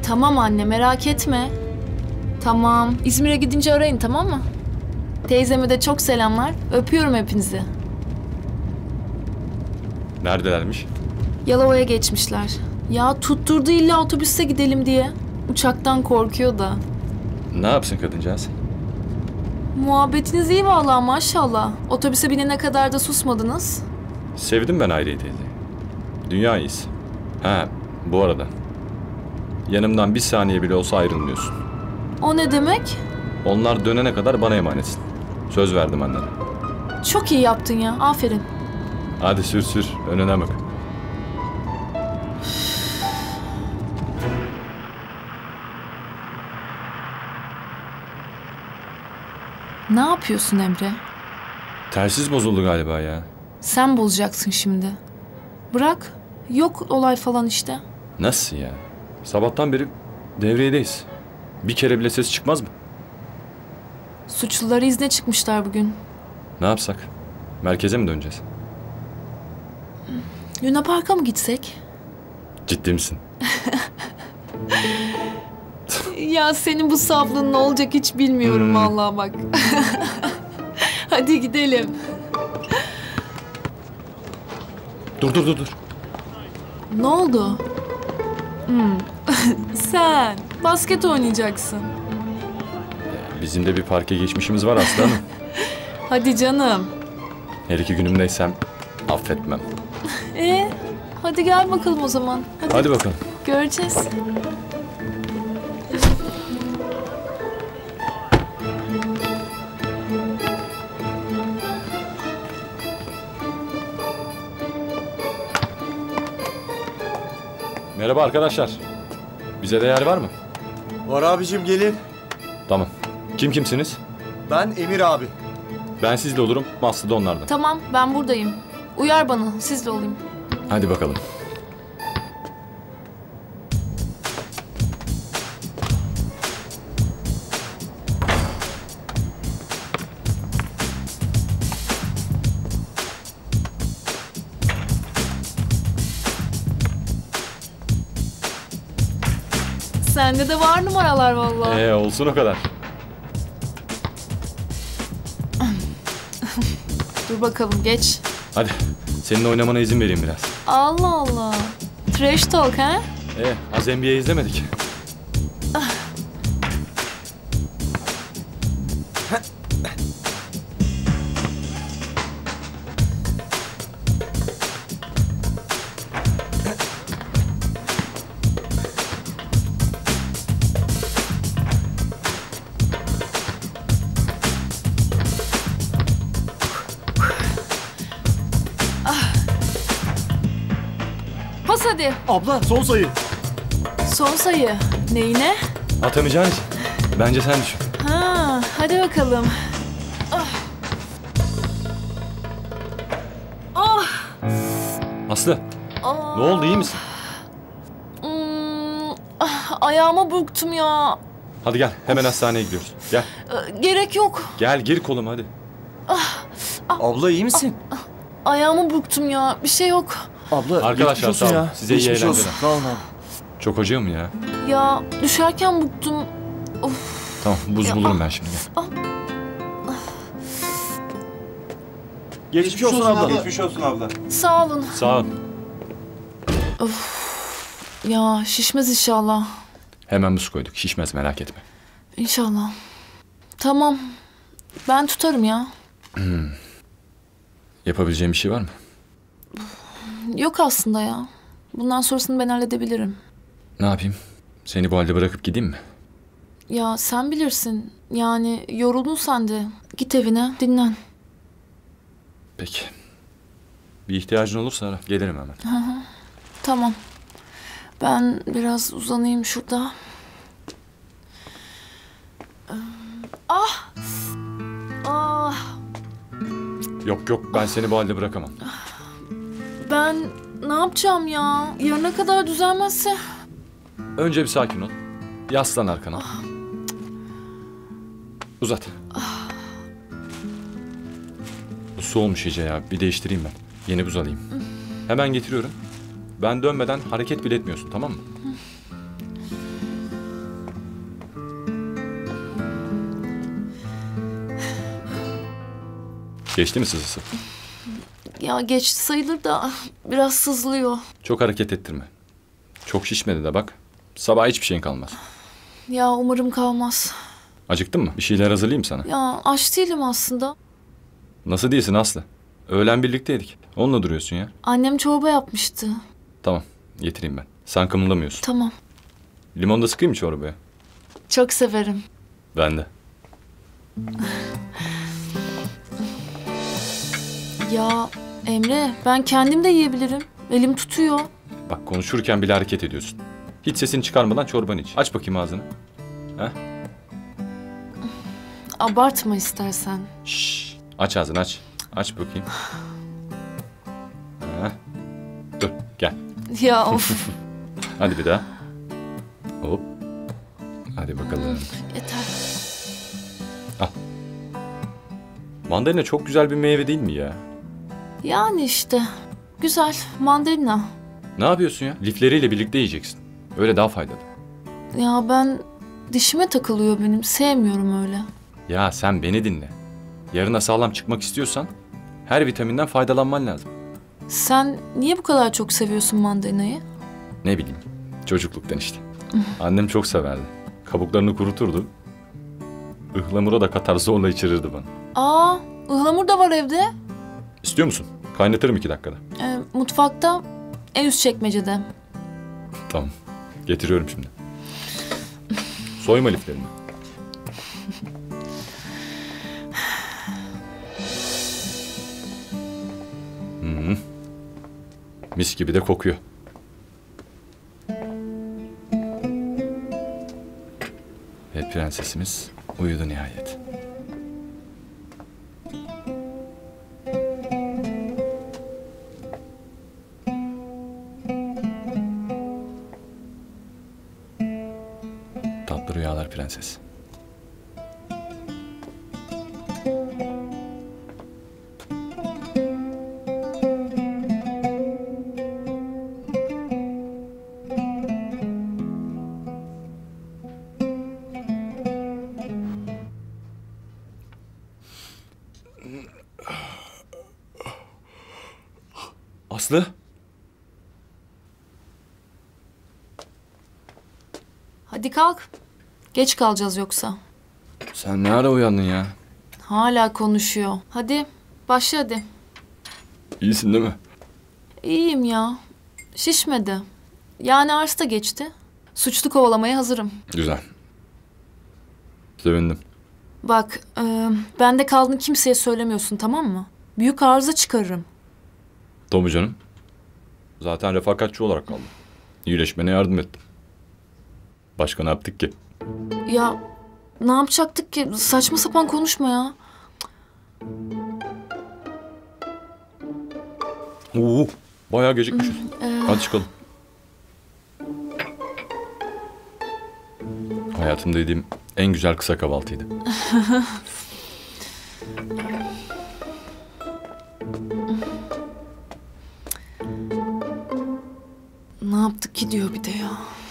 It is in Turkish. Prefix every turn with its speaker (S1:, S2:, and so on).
S1: Tamam anne, merak etme. Tamam, İzmir'e gidince arayın, tamam mı? Teyzeme de çok selamlar. Öpüyorum hepinizi.
S2: Neredelermiş?
S1: Yalova'ya geçmişler. Ya tutturdu illa otobüste gidelim diye. Uçaktan korkuyor da.
S2: Ne yapsın kadıncağız?
S1: Muhabbetiniz iyi vallahi maşallah. Otobüse binene kadar da susmadınız.
S2: Sevdim ben Hayriye teyze. Dünya iyisi. Ha, bu arada. Yanımdan bir saniye bile olsa ayrılmıyorsun.
S1: O ne demek?
S2: Onlar dönene kadar bana emanetsin. Söz verdim annene.
S1: Çok iyi yaptın ya, aferin.
S2: Hadi sür sür, önüne bak.
S1: Ne yapıyorsun Emre?
S2: Telsiz bozuldu galiba ya.
S1: Sen bozacaksın şimdi. Bırak. Yok olay falan işte.
S2: Nasıl ya? Sabahtan beri devredeyiz. Bir kere bile ses çıkmaz mı?
S1: Suçluları izne çıkmışlar bugün.
S2: Ne yapsak? Merkeze mi döneceğiz?
S1: Luna Park'a mı gitsek?
S2: Ciddi misin?
S1: Ya senin bu saflığın ne olacak hiç bilmiyorum vallahi bak. Hadi gidelim.
S2: Dur.
S1: Ne oldu? Sen basket oynayacaksın.
S2: Bizim de bir parke geçmişimiz var aslanım.
S1: Hadi canım.
S2: Her iki günümdeysem affetmem.
S1: Hadi gel bakalım o zaman.
S2: Hadi bakalım.
S1: Göreceğiz.
S2: Merhaba arkadaşlar. Bize de yer var mı?
S3: Var abicim, gelin.
S2: Tamam. Kimsiniz?
S3: Ben Emir abi.
S2: Ben sizle olurum. Aslı da onlardan.
S1: Tamam, ben buradayım. Uyar bana, sizle olayım.
S2: Hadi bakalım.
S1: Sende de var numaralar vallahi.
S2: Olsun o kadar.
S1: Dur bakalım, geç.
S2: Hadi. Seninle oynamana izin vereyim biraz.
S1: Allah Allah. Trash talk ha?
S2: Az NBA izlemedik.
S1: Pas hadi.
S3: Abla, son sayı.
S1: Son sayı. Neyine?
S2: Atamayacağın için. Bence sen düşün.
S1: Ha, hadi bakalım.
S2: Aslı. Ne oldu, iyi misin?
S1: Ayağıma burktum ya.
S2: Hadi gel. Hemen hastaneye gidiyoruz. Gel.
S1: Gerek yok.
S2: Gel gir koluma hadi.
S3: Abla, iyi misin?
S1: Ayağımı burktum ya. Bir şey yok.
S3: Abla,
S2: Arkadaşlar,
S3: geçmiş olsun
S2: sağ olun.
S3: ya.
S2: Size iyi
S3: Geçmiş olsun.
S2: eğlenceler.
S3: Sağ olun abi.
S2: Çok acıyor mu ya?
S1: Ya düşerken burktum.
S2: Tamam, buz bulurum ben şimdi. Gel.
S3: Geçmiş olsun abla.
S4: Geçmiş olsun abla.
S1: Sağ olun.
S2: Sağ ol.
S1: Ya şişmez inşallah.
S2: Hemen buz koyduk. Şişmez, merak etme.
S1: İnşallah. Tamam. Ben tutarım ya.
S2: Yapabileceğim bir şey var mı?
S1: Yok aslında ya. Bundan sonrasını ben halledebilirim.
S2: Ne yapayım? Seni bu halde bırakıp gideyim mi?
S1: Ya sen bilirsin. Yani yoruldun sen de. Git evine, dinlen.
S2: Peki. Bir ihtiyacın olursa ara. Gelirim hemen.
S1: Tamam. Ben biraz uzanayım şurada. Ah!
S2: Yok, ben seni bu halde bırakamam.
S1: Ben ne yapacağım ya? Yarına kadar düzelmezse.
S2: Önce bir sakin ol. Yaslan arkana. Uzat. Bu su olmuş iyice ya. Bir değiştireyim ben. Yeni buz alayım. Hemen getiriyorum. Ben dönmeden hareket bile etmiyorsun, tamam mı? Geçti mi sızısı?
S1: Ya geçti sayılır da biraz sızlıyor.
S2: Çok hareket ettirme. Çok şişmedi de bak. Sabah hiçbir şeyin kalmaz.
S1: Ya umarım kalmaz.
S2: Acıktın mı? Bir şeyler hazırlayayım sana.
S1: Ya aç değilim aslında.
S2: Nasıl değilsin Aslı? Öğlen birlikteydik. Onunla duruyorsun ya.
S1: Annem çorba yapmıştı.
S2: Tamam, getireyim ben. Sen kımıldamıyorsun.
S1: Tamam.
S2: Limon da sıkayım mı çorbaya?
S1: Çok severim.
S2: Ben de.
S1: Ya Emre, ben kendim de yiyebilirim. Elim tutuyor.
S2: Bak konuşurken bile hareket ediyorsun. Hiç sesini çıkarmadan çorbanı iç. Aç bakayım ağzını. Heh.
S1: Abartma istersen.
S2: Şşş. Aç ağzını aç. Aç bakayım. Heh. Dur gel.
S1: Ya of.
S2: Hadi bir daha. Hop. Hadi bakalım.
S1: Yeter.
S2: Mandalina çok güzel bir meyve değil mi ya?
S1: Yani işte. Güzel. Mandalina.
S2: Ne yapıyorsun ya? Lifleriyle birlikte yiyeceksin. Öyle daha faydalı.
S1: Ya ben dişime takılıyor benim. Sevmiyorum öyle.
S2: Ya sen beni dinle. Yarına sağlam çıkmak istiyorsan her vitaminden faydalanman lazım.
S1: Sen niye bu kadar çok seviyorsun mandalinayı?
S2: Ne bileyim. Çocukluktan işte. Annem çok severdi. Kabuklarını kuruturdu. Ihlamura da katar zorla içirirdi bana.
S1: Aa, ıhlamur da var evde.
S2: İstiyor musun? Kaynatırım 2 dakikada.
S1: Mutfakta, en üst çekmecede.
S2: Tamam. Getiriyorum şimdi. Soyma liflerini. Mis gibi de kokuyor. Ve prensesimiz uyudu nihayet. Tatlı rüyalar prenses. Aslı?
S1: Hadi kalk. Geç kalacağız yoksa.
S2: Sen ne ara uyandın ya?
S1: Hala konuşuyor. Hadi başla hadi.
S2: İyisin değil mi?
S1: İyiyim ya. Şişmedi. Yani arz da geçti. Suçlu kovalamaya hazırım.
S2: Güzel. Sevindim.
S1: Bak, bende kaldığını kimseye söylemiyorsun, tamam mı? Büyük arıza çıkarırım.
S2: Tabii canım. Zaten refakatçi olarak kaldım. İyileşmene yardım ettim. Başka ne yaptık ki?
S1: Ya ne yapacaktık ki? Saçma sapan konuşma ya.
S2: Bayağı gecikmişiz. Hadi çıkalım. Hayatımda yediğim en güzel kısa kahvaltıydı.
S1: Ne yaptık ki diyor bir de ya.